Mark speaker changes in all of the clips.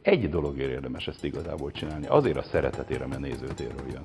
Speaker 1: egy dologért érdemes ezt igazából csinálni, azért a szeretetére, mert nézőtérről jön.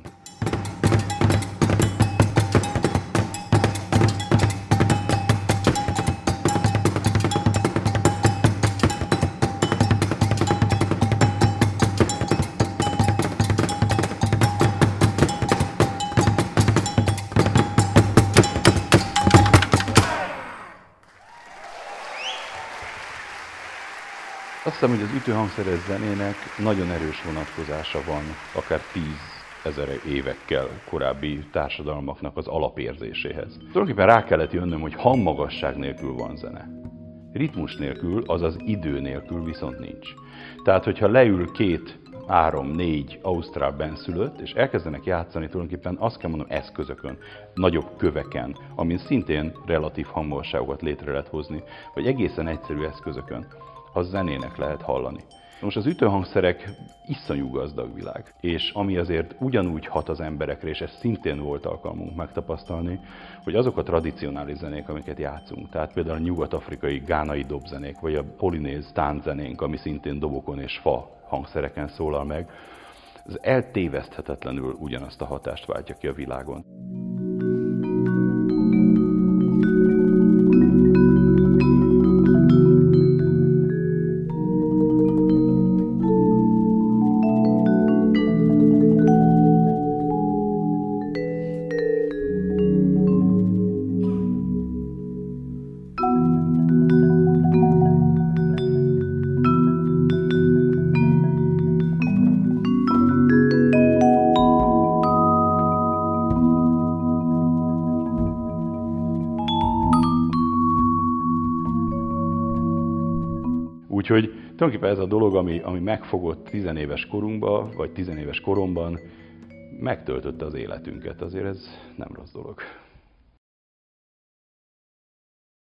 Speaker 1: Azt hiszem, hogy az ütőhangszeres zenének nagyon erős vonatkozása van, akár 10 000 évekkel korábbi társadalmaknak az alapérzéséhez. Tulajdonképpen rá kellett jönnöm, hogy hangmagasság nélkül van zene. Ritmus nélkül, azaz idő nélkül viszont nincs. Tehát, hogyha leül 2, 3, 4 ausztrál benszülött, és elkezdenek játszani tulajdonképpen azt kell mondanom eszközökön, nagyobb köveken, amin szintén relatív hangmagasságokat létre lehet hozni, vagy egészen egyszerű eszközökön, az zenének lehet hallani. Most az ütőhangszerek iszonyú gazdag világ, és ami azért ugyanúgy hat az emberekre, és ez szintén volt alkalmunk megtapasztalni, hogy azok a tradicionális zenék, amiket játszunk, tehát például a nyugat-afrikai gánai dobzenék, vagy a polinéz tánczenénk, ami szintén dobokon és fa hangszereken szólal meg, ez eltéveszthetetlenül ugyanazt a hatást váltja ki a világon. Úgyhogy tulajdonképpen ez a dolog, ami megfogott 10 éves korunkban, vagy 10 éves koromban, megtöltötte az életünket. Azért ez nem rossz dolog.